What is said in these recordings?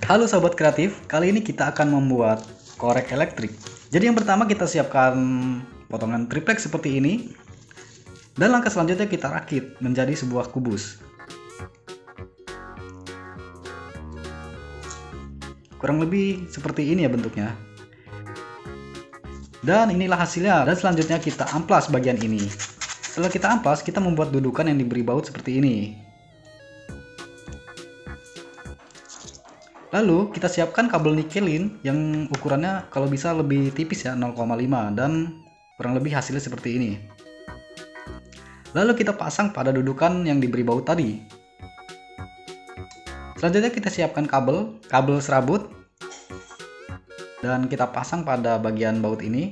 Halo sobat kreatif, kali ini kita akan membuat korek elektrik. Jadi yang pertama kita siapkan potongan triplek seperti ini. Dan langkah selanjutnya kita rakit menjadi sebuah kubus. Kurang lebih seperti ini ya bentuknya. Dan inilah hasilnya. Dan selanjutnya kita amplas bagian ini. Setelah kita amplas, kita membuat dudukan yang diberi baut seperti ini. Lalu kita siapkan kabel nikelin yang ukurannya kalau bisa lebih tipis ya, 0,5, dan kurang lebih hasilnya seperti ini. Lalu kita pasang pada dudukan yang diberi baut tadi. Selanjutnya kita siapkan kabel serabut dan kita pasang pada bagian baut ini.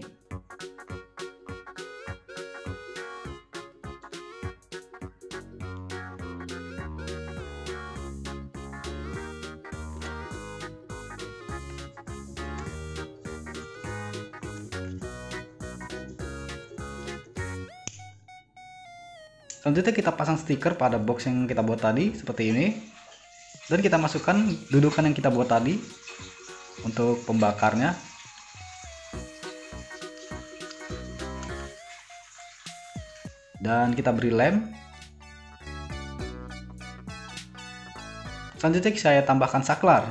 Selanjutnya kita pasang stiker pada box yang kita buat tadi seperti ini. Dan kita masukkan dudukan yang kita buat tadi untuk pembakarnya. Dan kita beri lem. Selanjutnya saya tambahkan saklar.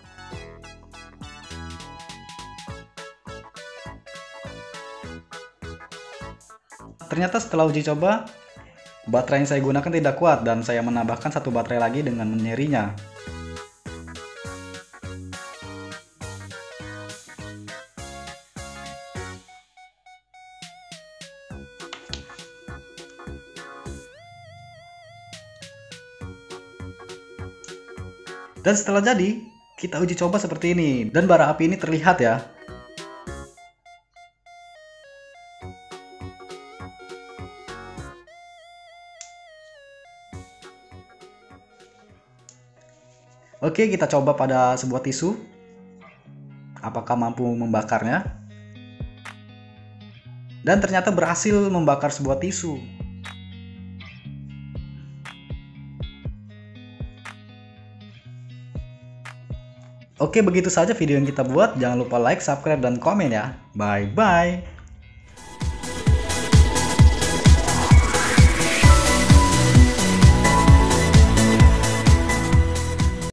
Ternyata setelah uji coba, baterai yang saya gunakan tidak kuat dan saya menambahkan satu baterai lagi dengan menyerinya. Dan setelah jadi, kita uji coba seperti ini dan bara api ini terlihat ya. Oke, kita coba pada sebuah tisu. Apakah mampu membakarnya? Dan ternyata berhasil membakar sebuah tisu. Oke, begitu saja video yang kita buat. Jangan lupa like, subscribe, dan komen ya. Bye-bye.